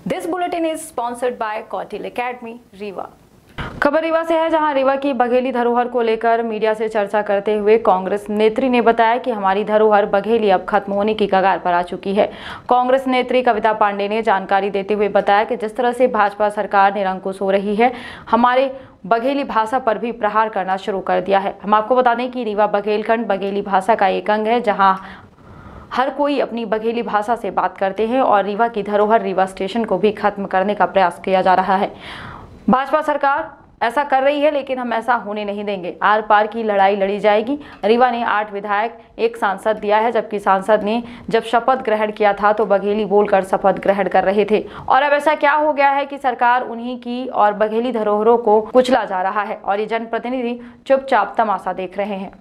This bulletin is sponsored by Kautil academy Rewa. खबर रीवा से है, जहां रीवा की बघेली धरोहर को लेकर मीडिया से चर्चा करते हुए कांग्रेस नेत्री ने बताया कि हमारी धरोहर बघेली अब खत्म होने की कगार पर आ चुकी है। कांग्रेस नेत्री कविता पांडे ने जानकारी देते हुए बताया कि जिस तरह से भाजपा सरकार निरंकुश हो रही है, हमारे बघेली भाषा पर भी प्रहार करना शुरू कर दिया है। हम आपको बता दें कि रीवा बघेलखंड बघेली भाषा का एक अंग है, जहाँ हर कोई अपनी बघेली भाषा से बात करते हैं और रीवा की धरोहर रीवा स्टेशन को भी खत्म करने का प्रयास किया जा रहा है। भाजपा सरकार ऐसा कर रही है, लेकिन हम ऐसा होने नहीं देंगे। आर पार की लड़ाई लड़ी जाएगी। रीवा ने 8 विधायक, 1 सांसद दिया है, जबकि सांसद ने जब शपथ ग्रहण किया था तो बघेली बोलकर शपथ ग्रहण कर रहे थे। और अब ऐसा क्या हो गया है कि सरकार उन्हीं की और बघेली धरोहरों को कुचला जा रहा है और ये जनप्रतिनिधि चुपचाप तमाशा देख रहे हैं।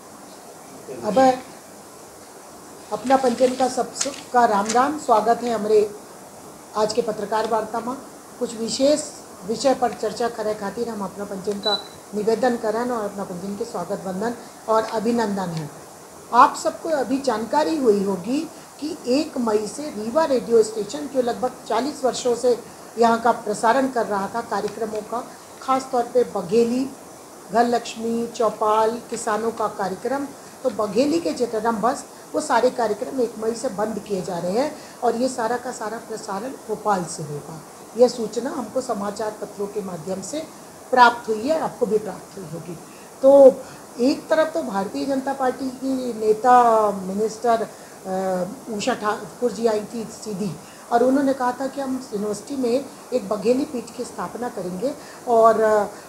अब अपना पंचन का सबका राम राम, स्वागत है हमारे आज के पत्रकार वार्ता में। कुछ विशेष विषय पर चर्चा करे खातिर हम अपना पंचन का निवेदन करन और अपना पंचन के स्वागत वंदन और अभिनंदन है। आप सबको अभी जानकारी हुई होगी कि 1 मई से रीवा रेडियो स्टेशन जो लगभग 40 वर्षों से यहाँ का प्रसारण कर रहा था कार्यक्रमों का, खास तौर पे बघेली, घर लक्ष्मी, चौपाल, किसानों का कार्यक्रम, तो बघेली के जटरम बस वो सारे कार्यक्रम 1 मई से बंद किए जा रहे हैं और ये सारा का सारा प्रसारण भोपाल से होगा। यह सूचना हमको समाचार पत्रों के माध्यम से प्राप्त हुई है, आपको भी प्राप्त हुई होगी। तो एक तरफ तो भारतीय जनता पार्टी की नेता मिनिस्टर उषा ठाकुर जी आई थी सीधी, और उन्होंने कहा था कि हम यूनिवर्सिटी में एक बघेली पीठ की स्थापना करेंगे और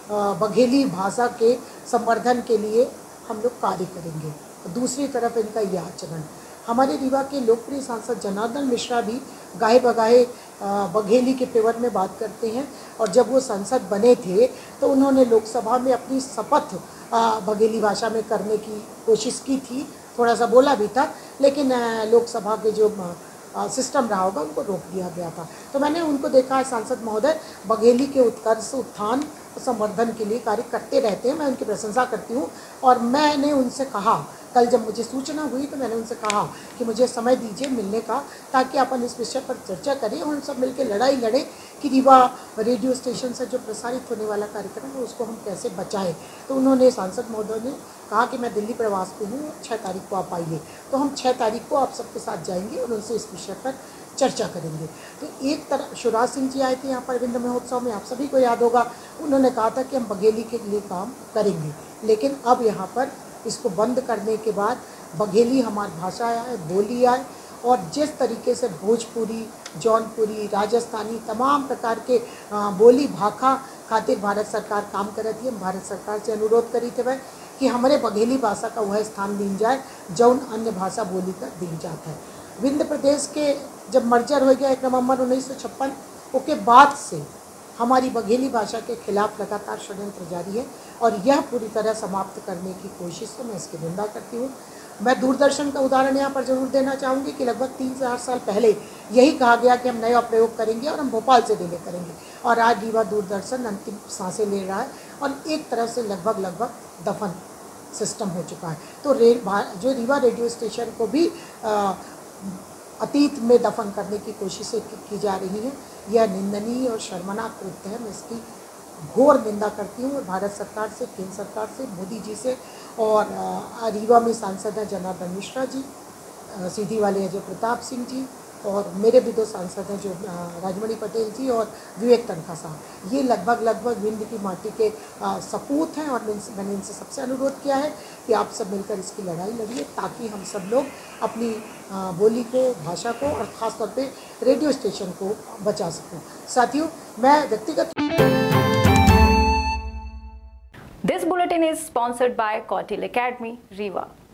बघेली भाषा के संवर्धन के लिए हम लोग कार्य करेंगे। दूसरी तरफ इनका यह आचरण, हमारे रीवा के लोकप्रिय सांसद जनार्दन मिश्रा भी गाहे बगाहे बघेली के पेवर में बात करते हैं, और जब वो सांसद बने थे तो उन्होंने लोकसभा में अपनी शपथ बघेली भाषा में करने की कोशिश की थी, थोड़ा सा बोला भी था, लेकिन लोकसभा के जो सिस्टम रहा होगा उनको रोक दिया गया था। तो मैंने उनको देखा है, सांसद महोदय बघेली के उत्कर्ष, उत्थान, संवर्धन के लिए कार्य करते रहते हैं, मैं उनकी प्रशंसा करती हूँ। और मैंने उनसे कहा, कल जब मुझे सूचना हुई तो मैंने उनसे कहा कि मुझे समय दीजिए मिलने का, ताकि अपन इस विषय पर चर्चा करें और हम सब मिलकर लड़ाई लड़ें कि रीवा रेडियो स्टेशन से जो प्रसारित होने वाला कार्यक्रम है उसको हम कैसे बचाएं। तो उन्होंने, सांसद महोदय ने कहा कि मैं दिल्ली प्रवास पे हूँ, 6 तारीख को आप आइए। तो हम 6 तारीख को आप सबके साथ जाएंगे और उनसे इस विषय पर चर्चा करेंगे। तो एक तरफ शिवराज सिंह जी आए थे यहाँ पर रविंद्र महोत्सव में, आप सभी को याद होगा, उन्होंने कहा था कि हम बघेली के लिए काम करेंगे, लेकिन अब यहाँ पर इसको बंद करने के बाद बघेली हमारी भाषा आए, बोली आए, और जिस तरीके से भोजपुरी, जौनपुरी, राजस्थानी तमाम प्रकार के बोली भाखा खातिर भारत सरकार काम कर रही है। हम भारत सरकार से अनुरोध करी थे वह कि हमारे बघेली भाषा का वह स्थान दी जाए जौन अन्य भाषा बोली का दी जाता है। विंध्य प्रदेश के जब मर्जर हो गया 1 नवंबर 1956 उसके बाद से हमारी बघेली भाषा के खिलाफ लगातार षड्यंत्र जारी है और यह पूरी तरह समाप्त करने की कोशिश से मैं इसकी निंदा करती हूँ। मैं दूरदर्शन का उदाहरण यहाँ पर जरूर देना चाहूँगी कि लगभग 3-4 साल पहले यही कहा गया कि हम नया प्रयोग करेंगे और हम भोपाल से डिले करेंगे, और आज रीवा दूरदर्शन अंतिम सांसें ले रहा है और एक तरह से लगभग दफन सिस्टम हो चुका है। तो जो रीवा रेडियो स्टेशन को भी अतीत में दफन करने की कोशिशें की जा रही हैं, यह निंदनीय और शर्मनाक कृत्य है। मैं इसकी घोर निंदा करती हूँ भारत सरकार से, केंद्र सरकार से, मोदी जी से। और रीवा में सांसद हैं जनार्दन मिश्रा जी, सीधी वाले अजय प्रताप सिंह जी, और मेरे भी 2 सांसद हैं जो राजमणि पटेल जी और विवेक तनखा साहब। ये लगभग विंध्य की माटी के सपूत हैं और मैंने इनसे सबसे अनुरोध किया है कि आप सब मिलकर इसकी लड़ाई लड़िए, ताकि हम सब लोग अपनी बोली को, भाषा को और ख़ास तौर पे रेडियो स्टेशन को बचा सकें। साथियों, मैं व्यक्तिगत this bulletin is sponsored by Kautil academy Rewa.